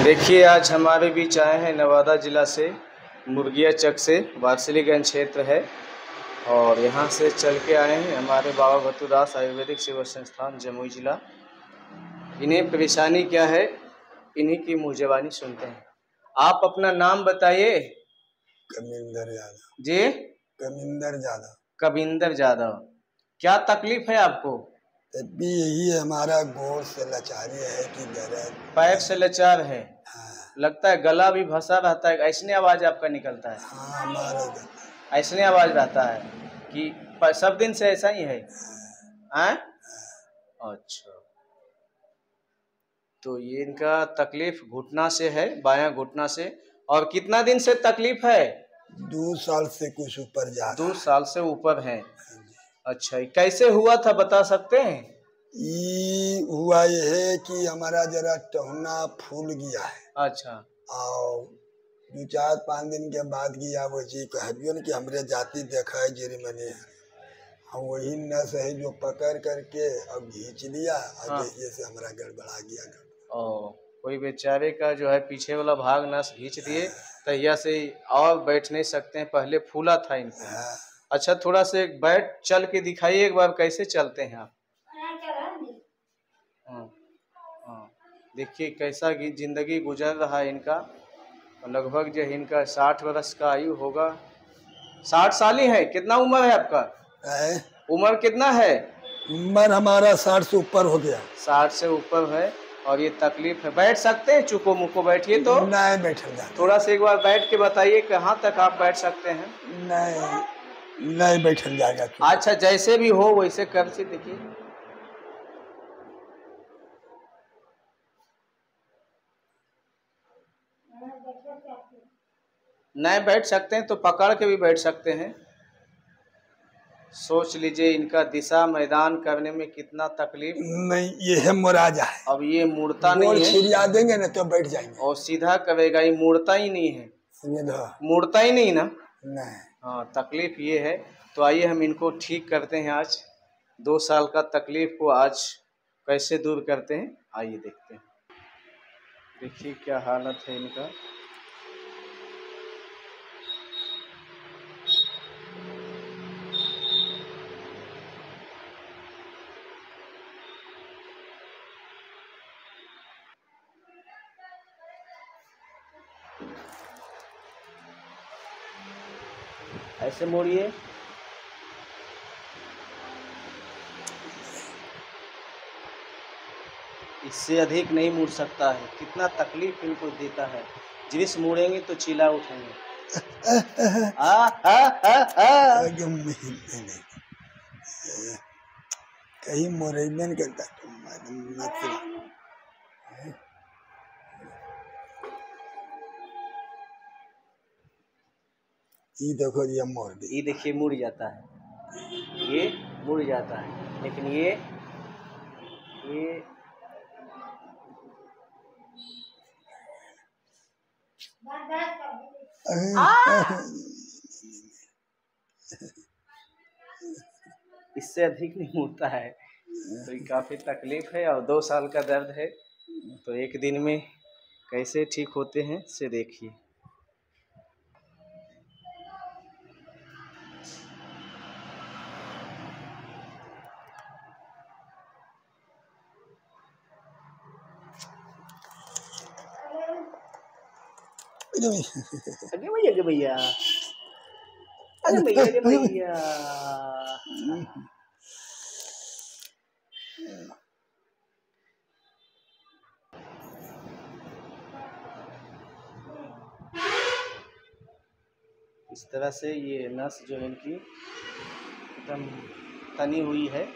देखिए आज हमारे बीच आए हैं नवादा जिला से मुर्गिया चक से वारसिलीगंज क्षेत्र है और यहाँ से चल के आए हैं हमारे बाबा भत्तूदास आयुर्वेदिक सेवा संस्थान जमुई जिला। इन्हें परेशानी क्या है इन्हीं की मुँह ज़बानी सुनते हैं। आप अपना नाम बताइए। कविंदर यादव जी कविंदर यादव। कविंदर यादव, क्या तकलीफ है आपको? तभी यही है, हमारा गोड़ से लाचारी है कि दर्द, पैर से लाचार है। हाँ, लगता है गला भी फंसा रहता है, ऐसने आवाज आपका निकलता है। हाँ हमारे ऐसने आवाज रहता है कि सब दिन से ऐसा ही है। हैं? अच्छा, तो ये इनका तकलीफ घुटना से है, बायां घुटना से। और कितना दिन से तकलीफ है? 2 साल से कुछ ऊपर जा रहा 2 साल से ऊपर है। अच्छा, ये कैसे हुआ था बता सकते हैं? ये हुआ ये है कि हमारा जरा टहना फूल गया है। अच्छा, और 2-4-5 दिन के बाद गया वो जी कहबियो न कि हमरे जाति देखा है जेरी मने हम वही नस है जो पकड़ करके अब खींच लिया और हाँ। जैसे हमारा गड़बड़ा गया। और कोई बेचारे का जो है पीछे वाला भाग नस खींच दिए, तहिया से और बैठ नहीं सकते हैं, पहले फूला था इनको। हाँ। अच्छा, थोड़ा से बैठ चल के दिखाइए एक बार, कैसे चलते हैं आप? हाँ, हाँ, देखिए कैसा जिंदगी गुजर रहा है इनका। लगभग जो इनका 60 वर्ष का आयु होगा। 60 साल ही है। कितना उम्र है आपका? उम्र कितना है? उम्र हमारा 60 से ऊपर हो गया। 60 से ऊपर है और ये तकलीफ है। बैठ सकते हैं? चुको मुको बैठिए तो। नहीं बैठल जाता। थोड़ा सा एक बार बैठ के बताइए कहाँ तक आप बैठ सकते हैं? नहीं बैठल जाएगा। अच्छा, जैसे भी हो वैसे कर से देखिए। नहीं बैठ सकते हैं तो पकड़ के भी बैठ सकते हैं। सोच लीजिए इनका दिशा मैदान करने में कितना तकलीफ। नहीं, ये है मुराजा है। अब ये मुड़ता नहीं है। छिड़िया देंगे ना तो बैठ जाएंगे। और सीधा करेगा, ये मुड़ता ही नहीं है। मुड़ता ही नहीं ना। नहीं। हाँ, तकलीफ ये है। तो आइए हम इनको ठीक करते हैं आज। 2 साल का तकलीफ को आज कैसे दूर करते हैं, आइए देखते हैं। देखिए क्या हालत है इनका। ऐसे मोड़िए। इससे अधिक नहीं मुड़ सकता है। कितना तकलीफ इनको देता है। जिस मुड़ेंगे तो चिल्ला उठेंगे। कहीं मोरेबन करता ये देखो, ये मोड़ दी। ये देखिए मुड़ जाता है, ये मुड़ जाता है, लेकिन ये इससे अधिक नहीं मुड़ता है। तो ये काफ़ी तकलीफ है और 2 साल का दर्द है। तो एक दिन में कैसे ठीक होते हैं से देखिए। अरे भैया, अरे भैया, अरे भैया, अरे भैया। इस तरह से ये नस जो है इनकी एकदम तनी हुई है।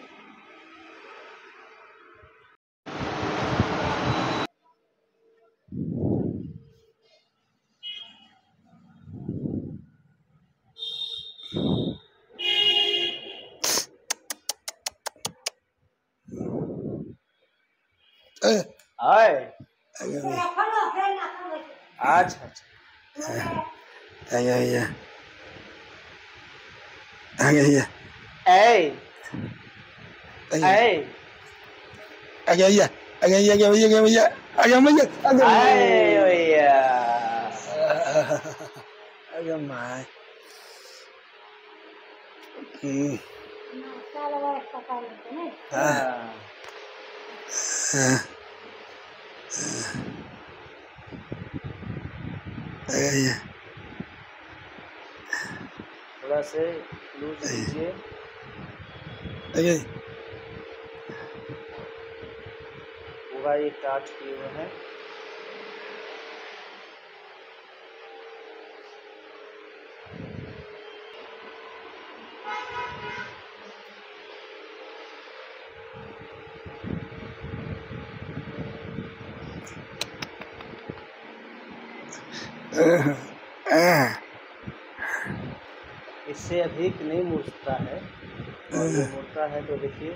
आए आज अरे माय हाँ। थोड़ा से लूज कीजिए। पूरा ये टाच किए हुए हैं। इससे अधिक नहीं मुड़ता है, और ये मुड़ता है तो देखिए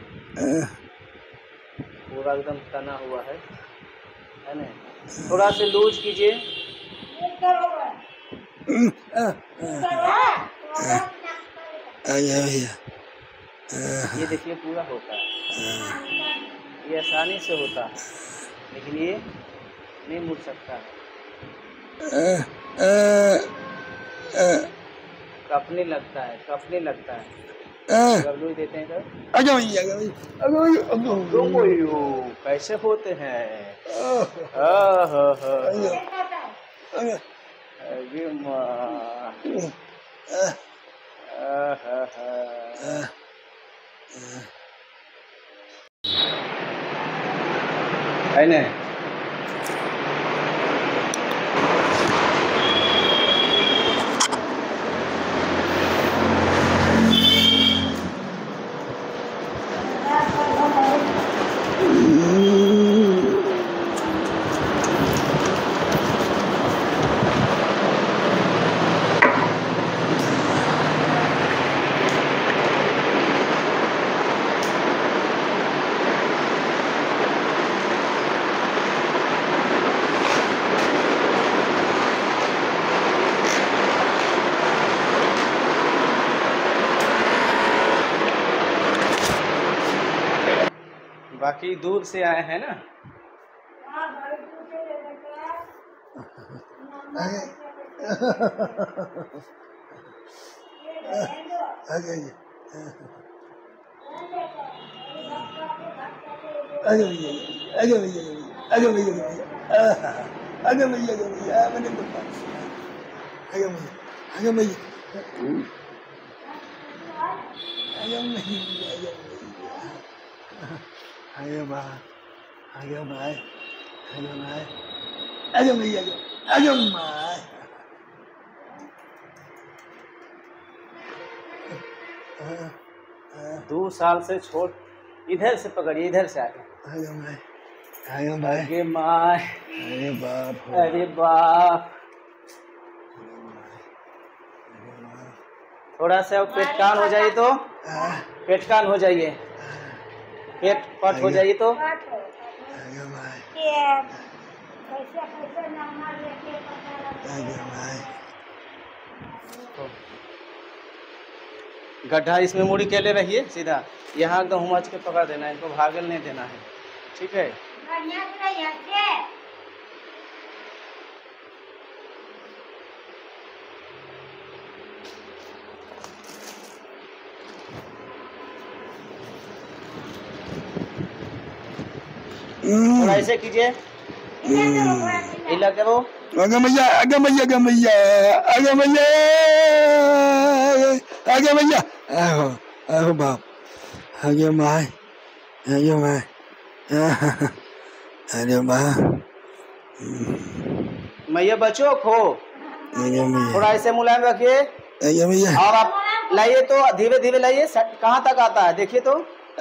पूरा एकदम तना हुआ है ना। थोड़ा से लूज कीजिए। ये देखिए पूरा होता है, ये आसानी से होता है, लेकिन ये नहीं मुड़ सकता है, कपने लगता है, कपने लगता है। अगर लूज देते हैं तो कैसे होते हैं। अरे माँ, है ना। बाकी दूर से आए हैं ना। दो साल से छोड़, इधर से पकड़िए, इधर से आके। अरे माँ, अरे बाप, अरे बाप। थोड़ा सा पेट कान हो जाइए तो, पेट कान हो जाइए, पेट पट हो जाइए तो। गड्ढा इसमें मुड़ी के ले रहिए सीधा, यहाँ एकदम हुमच के पकड़ देना है, इनको भागल नहीं देना है, ठीक है। थोड़ा ऐसे कीजिए, हिला करो। आगे मैया, आगे मैया, आगे मैया, आगे मैया, आगे मैया, आहो, आहो बाप, आगे माय, आगे माय, अरे माँ, मैया बचो खो, थोड़ा ऐसे मुलायम रखिए। आगे मैया, और आप लाइए तो धीरे धीरे लाइए, कहाँ तक आता है देखिए तो।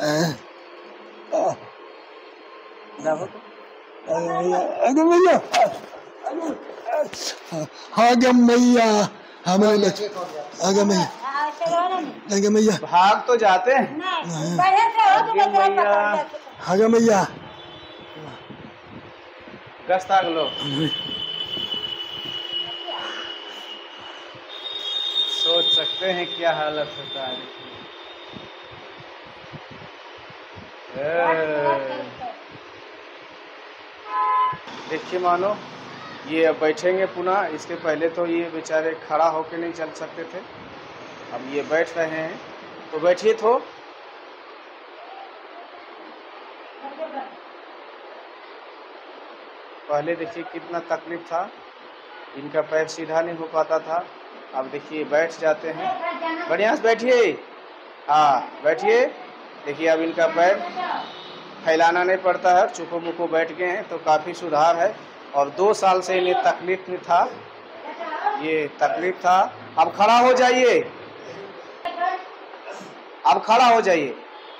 आगे मैया, आगे मैया, हमारे बच्चे, आगे मैया, आगे मैया, भाग तो जाते हैं। आगे मैया, गस्ता लो, सोच सकते हैं क्या हालत होता है। देखिए मानो ये अब बैठेंगे पुनः। इसके पहले तो ये बेचारे खड़ा होकर नहीं चल सकते थे, अब ये बैठ रहे हैं। तो बैठिए तो। पहले देखिए कितना तकलीफ था, इनका पैर सीधा नहीं हो पाता था। अब देखिए बैठ जाते हैं। बढ़िया से बैठिए, हाँ बैठिए। देखिए अब इनका पैर फैलाना नहीं पड़ता है, चुको मुको बैठ गए हैं, तो काफ़ी सुधार है। और 2 साल से इन्हें तकलीफ में था, ये तकलीफ था। अब खड़ा हो जाइए, अब खड़ा हो जाइए।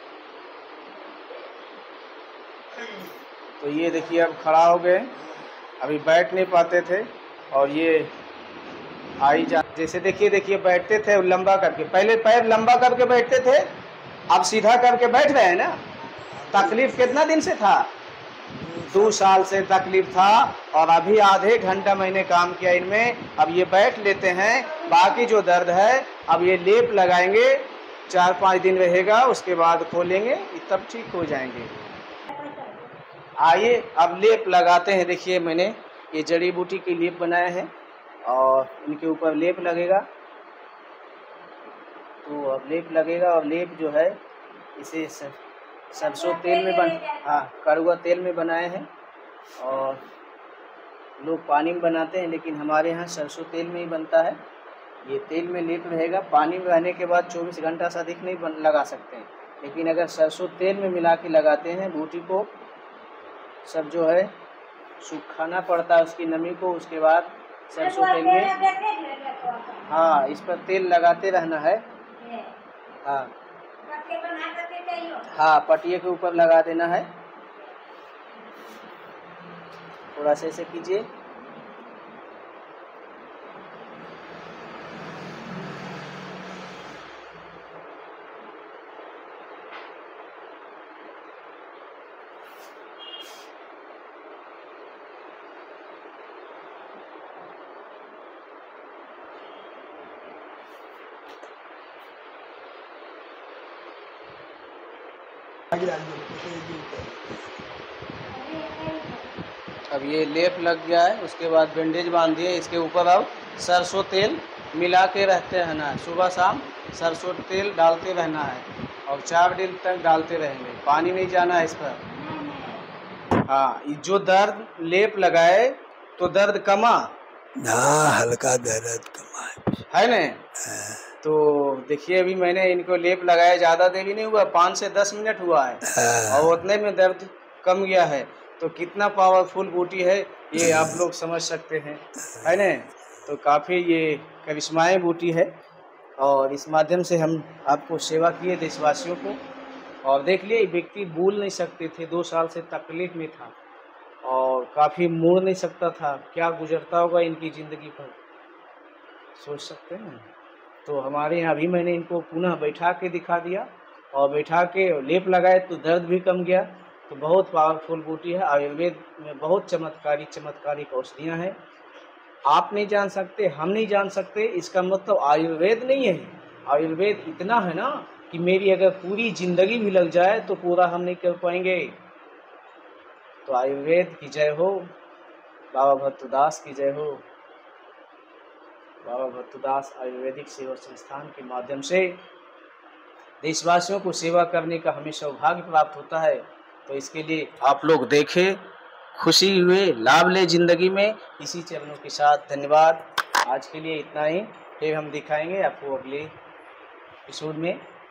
तो ये देखिए अब खड़ा हो गए, अभी बैठ नहीं पाते थे। और ये आई जा, जैसे देखिए बैठते थे लंबा करके, पहले पैर लंबा करके बैठते थे, अब सीधा करके बैठ रहे हैं ना। तकलीफ कितना दिन से था? 2 साल से तकलीफ था। और अभी आधे घंटा मैंने काम किया इनमें, अब ये बैठ लेते हैं। बाकी जो दर्द है अब ये लेप लगाएंगे, 4-5 दिन रहेगा, उसके बाद खोलेंगे, तब ठीक हो जाएंगे। आइए अब लेप लगाते हैं। देखिए मैंने ये जड़ी बूटी के लेप बनाया है और इनके ऊपर लेप लगेगा। तो अब लेप लगेगा, और लेप जो है इसे सरसों तेल में कड़वा तेल में बनाए हैं। और लोग पानी में बनाते हैं, लेकिन हमारे यहाँ सरसों तेल में ही बनता है। ये तेल में लेप रहेगा। पानी में रहने के बाद 24 घंटा से अधिक नहीं लगा सकते हैं, लेकिन अगर सरसों तेल में मिला के लगाते हैं, बूटी को सब जो है सुखाना पड़ता है उसकी नमी को, उसके बाद सरसों तेल में, हाँ इस पर तेल लगाते रहना है। हाँ पटिए के ऊपर लगा देना है। थोड़ा सा ऐसे कीजिए। अब ये लेप लग गया है, उसके बाद बैंडेज बांध दिए। इसके ऊपर अब सरसों तेल मिला के रहते रहना है, सुबह शाम सरसों तेल डालते रहना है, और 4 दिन तक डालते रहेंगे, पानी नहीं जाना है इस पर। हाँ जो दर्द लेप लगाए तो दर्द कमा, हाँ हल्का दर्द कमा है न। तो देखिए अभी मैंने इनको लेप लगाया, ज़्यादा देर ही नहीं हुआ, 5 से 10 मिनट हुआ है, और उतने में दर्द कम गया है। तो कितना पावरफुल बूटी है ये आप लोग समझ सकते हैं, है न। तो काफ़ी ये करिश्माई बूटी है, और इस माध्यम से हम आपको सेवा किए देशवासियों को। और देख लिए व्यक्ति बोल नहीं सकते थे, 2 साल से तकलीफ में था, और काफ़ी मुड़ नहीं सकता था। क्या गुजरता होगा इनकी ज़िंदगी पर, सोच सकते हैं। तो हमारे यहाँ भी मैंने इनको पुनः बैठा के दिखा दिया, और बैठा के लेप लगाए तो दर्द भी कम गया। तो बहुत पावरफुल बूटी है। आयुर्वेद में बहुत चमत्कारिक औषधियाँ हैं। आप नहीं जान सकते, हम नहीं जान सकते, इसका मतलब आयुर्वेद नहीं है। आयुर्वेद इतना है ना कि मेरी अगर पूरी ज़िंदगी भी लग जाए तो पूरा हम नहीं कर पाएंगे। तो आयुर्वेद की जय हो, बाबा भट्टदास की जय हो। बाबा भट्टदास आयुर्वेदिक सेवा संस्थान के माध्यम से देशवासियों को सेवा करने का हमें सौभाग्य प्राप्त होता है। तो इसके लिए आप लोग देखें, खुशी हुए, लाभ ले ज़िंदगी में। इसी चरणों के साथ धन्यवाद। आज के लिए इतना ही, फिर हम दिखाएंगे आपको अगले एपिसोड में।